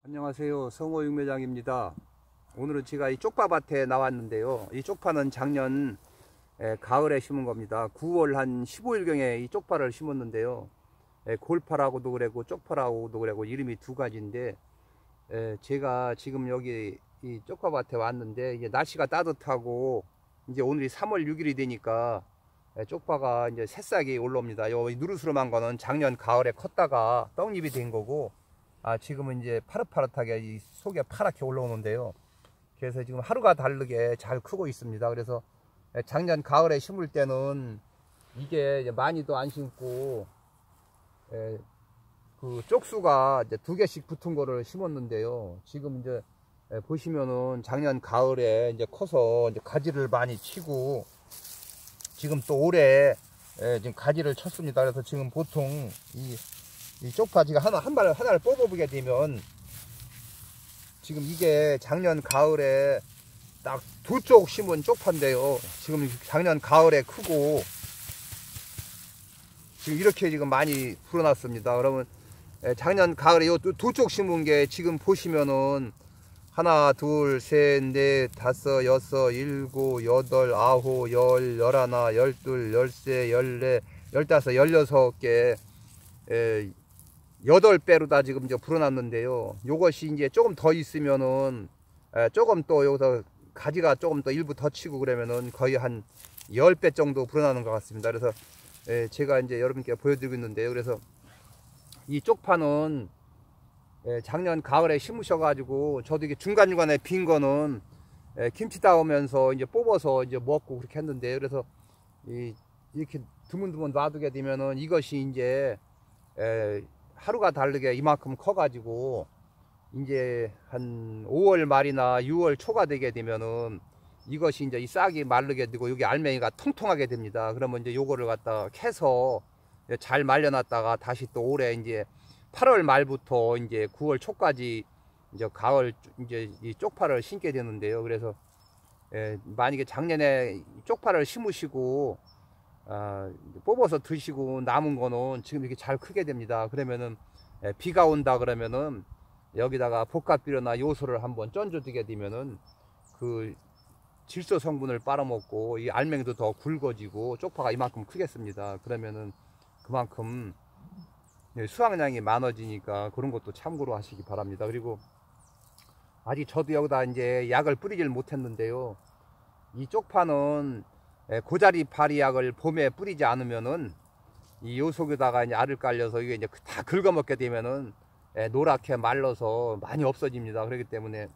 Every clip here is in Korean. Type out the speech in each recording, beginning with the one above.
안녕하세요. 성호 육매장입니다. 오늘은 제가 이 쪽파밭에 나왔는데요. 이 쪽파는 작년 가을에 심은 겁니다. 9월 한 15일경에 이 쪽파를 심었는데요. 골파라고도 그러고 쪽파라고도 그러고 이름이 두 가지인데, 제가 지금 여기 이 쪽파밭에 왔는데 이제 날씨가 따뜻하고 이제 오늘이 3월 6일이 되니까 쪽파가 이제 새싹이 올라옵니다. 요 누르스름한 거는 작년 가을에 컸다가 떡잎이 된 거고, 지금은 이제 파릇파릇하게 이 속에 파랗게 올라오는데요. 그래서 지금 하루가 다르게 잘 크고 있습니다. 그래서 작년 가을에 심을 때는 이게 이제 많이도 안 심고, 그 쪽수가 이제 2개씩 붙은 거를 심었는데요. 지금 이제 보시면은 작년 가을에 이제 커서 이제 가지를 많이 치고, 지금 또 올해 지금 가지를 쳤습니다. 그래서 지금 보통 이 쪽파지가 하나를 뽑아보게 되면, 지금 이게 작년 가을에 딱 2쪽 심은 쪽파인데요. 지금 작년 가을에 크고 지금 이렇게 지금 많이 불어났습니다. 그러면 작년 가을에 요 2쪽 심은 게 지금 보시면은 하나, 둘, 셋, 넷, 다섯, 여섯, 일곱, 여덟, 아홉, 열, 열하나, 열둘, 열세, 열네, 열다섯, 열여섯 개 8배로 다 지금 이제 불어났는데요. 요것이 이제 조금 더 있으면은 조금 또 여기서 가지가 조금 더 일부 더 치고 그러면은 거의 한 10배 정도 불어나는 것 같습니다. 그래서 제가 이제 여러분께 보여드리고 있는데요. 그래서 이 쪽파는 작년 가을에 심으셔가지고, 저도 이게 중간중간에 빈 거는 김치 담으면서 이제 뽑아서 이제 먹고 그렇게 했는데요. 그래서 이렇게 드문드문 놔두게 되면은 이것이 이제 하루가 다르게 이만큼 커가지고 이제 한 5월 말이나 6월 초가 되게 되면은 이것이 이제 이 싹이 마르게 되고 여기 알맹이가 통통하게 됩니다. 그러면 이제 요거를 갖다 캐서 잘 말려놨다가 다시 또 올해 이제 8월 말부터 이제 9월 초까지 이제 가을 이제 이 쪽파를 심게 되는데요. 그래서 만약에 작년에 쪽파를 심으시고 뽑아서 드시고 남은 거는 지금 이렇게 잘 크게 됩니다. 그러면은 비가 온다 그러면은 여기다가 복합비료나 요소를 한번 쩐줘 두게 되면은 그 질소 성분을 빨아먹고 이 알맹이도 더 굵어지고 쪽파가 이만큼 크겠습니다. 그러면은 그만큼 수확량이 많아지니까 그런 것도 참고로 하시기 바랍니다. 그리고 아직 저도 여기다 이제 약을 뿌리질 못했는데요. 이 쪽파는 고자리 파리약을 봄에 뿌리지 않으면은 이 요속에다가 이제 알을 깔려서 이게 이제 다 긁어먹게 되면은 노랗게 말라서 많이 없어집니다. 그렇기 때문에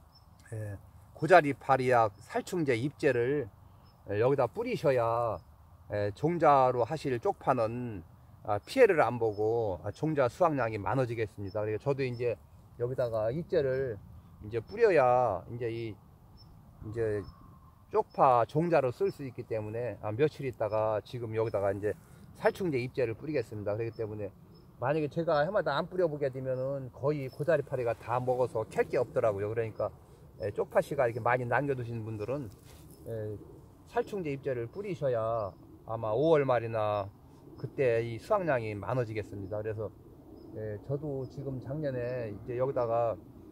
고자리 파리약 살충제 잎제를 여기다 뿌리셔야 종자로 하실 쪽파는 피해를 안 보고 종자 수확량이 많아지겠습니다. 그래서 저도 이제 여기다가 잎제를 이제 뿌려야 이제 이제 쪽파 종자로 쓸 수 있기 때문에 며칠 있다가 지금 여기다가 이제 살충제 잎제를 뿌리겠습니다. 그렇기 때문에 만약에 제가 해마다 안 뿌려보게 되면은 거의 고자리 파리가 다 먹어서 캘 게 없더라고요. 그러니까 쪽파씨가 이렇게 많이 남겨두신 분들은 살충제 잎제를 뿌리셔야 아마 5월 말이나 그때 이 수확량이 많아지겠습니다. 그래서 저도 지금 작년에 이제 여기다가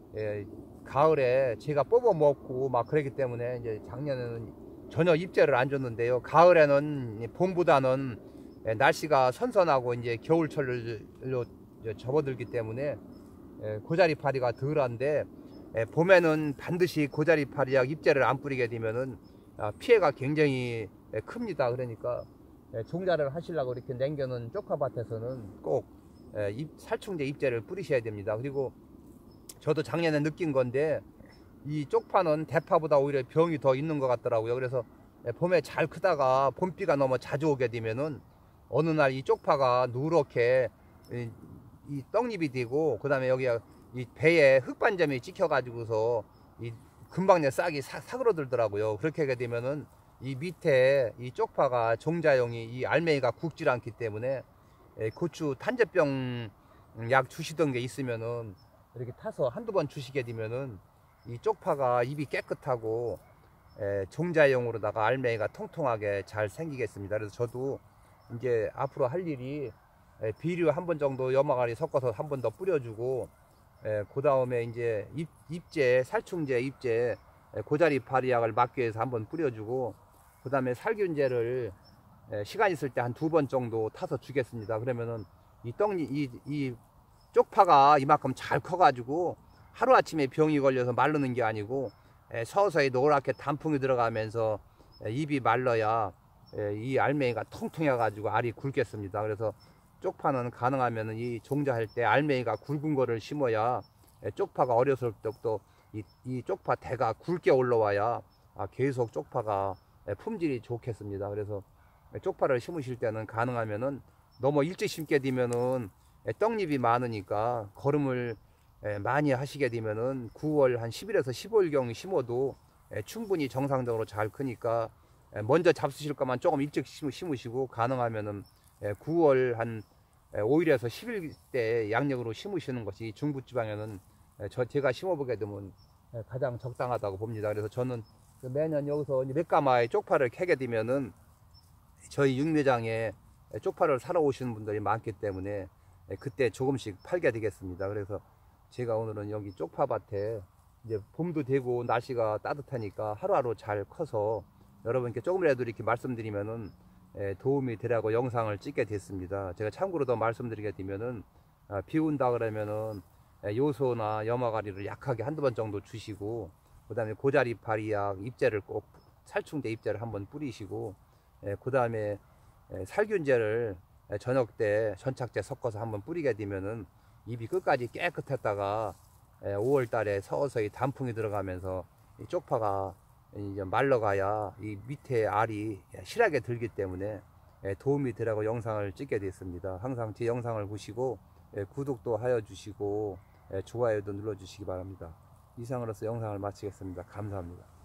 가을에 제가 뽑아 먹고 막 그랬기 때문에 이제 작년에는 전혀 잎제를 안 줬는데요. 가을에는 봄보다는 날씨가 선선하고 이제 겨울철로 접어들기 때문에 고자리 파리가 덜한데, 봄에는 반드시 고자리 파리약 잎제를 안 뿌리게 되면은 피해가 굉장히 큽니다. 그러니까 종자를 하시려고 이렇게 남겨놓은 쪽파밭에서는 꼭 살충제 잎제를 뿌리셔야 됩니다. 그리고 저도 작년에 느낀 건데 이 쪽파는 대파보다 오히려 병이 더 있는 것 같더라고요. 그래서 봄에 잘 크다가 봄비가 너무 자주 오게 되면은 어느 날 이 쪽파가 누렇게 이 떡잎이 되고, 그 다음에 여기 이 배에 흙반점이 찍혀 가지고서 이 금방 내 싹이 사그러들더라고요. 그렇게 하게 되면은 이 밑에 이 쪽파가 종자용이 이 알맹이가 굵질 않기 때문에 고추 탄저병 약 주시던 게 있으면은 이렇게 타서 한두 번 주시게 되면은 이 쪽파가 잎이 깨끗하고 종자용으로다가 알맹이가 통통하게 잘 생기겠습니다. 그래서 저도 이제 앞으로 할 일이 비료 한 번 정도 염화가리 섞어서 한 번 더 뿌려주고, 그 다음에 이제 잎제, 살충제, 잎제, 고자리 파리약을 막기 위해서 한번 뿌려주고, 그 다음에 살균제를 시간 있을 때 한 2번 정도 타서 주겠습니다. 그러면은 이 쪽파가 이만큼 잘 커가지고 하루아침에 병이 걸려서 마르는 게 아니고 서서히 노랗게 단풍이 들어가면서 잎이 말라야 이 알맹이가 통통해가지고 알이 굵겠습니다. 그래서 쪽파는 가능하면 이 종자할 때 알맹이가 굵은 거를 심어야 쪽파가 어렸을 때부터 이 쪽파 대가 굵게 올라와야 계속 쪽파가 품질이 좋겠습니다. 그래서 쪽파를 심으실 때는 가능하면은 너무 일찍 심게 되면은 떡잎이 많으니까 거름을 많이 하시게 되면은 9월 한 10일에서 15일경 심어도 충분히 정상적으로 잘 크니까 먼저 잡수실 거만 조금 일찍 심으시고, 가능하면은 9월 한 5일에서 10일 때 양력으로 심으시는 것이 중부지방에는 제가 심어보게 되면 가장 적당하다고 봅니다. 그래서 저는 매년 여기서 맥가마에 쪽파를 캐게 되면은 저희 육매장에 쪽파를 사러 오시는 분들이 많기 때문에 그때 조금씩 팔게 되겠습니다. 그래서 제가 오늘은 여기 쪽파밭에 이제 봄도 되고 날씨가 따뜻하니까 하루하루 잘 커서 여러분께 조금이라도 이렇게 말씀드리면은 도움이 되라고 영상을 찍게 됐습니다. 제가 참고로 더 말씀드리게 되면은 비 온다 그러면은 요소나 염화가리를 약하게 한두 번 정도 주시고, 그 다음에 고자리 파리약 잎제를 꼭 살충제 잎제를 한번 뿌리시고, 그 다음에 살균제를 저녁 때 전착제 섞어서 한번 뿌리게 되면은 잎이 끝까지 깨끗했다가 5월 달에 서서히 단풍이 들어가면서 이 쪽파가 이제 말라가야 이 밑에 알이 실하게 들기 때문에 도움이 되라고 영상을 찍게 됐습니다. 항상 제 영상을 보시고 구독도 하여 주시고 좋아요도 눌러 주시기 바랍니다. 이상으로서 영상을 마치겠습니다. 감사합니다.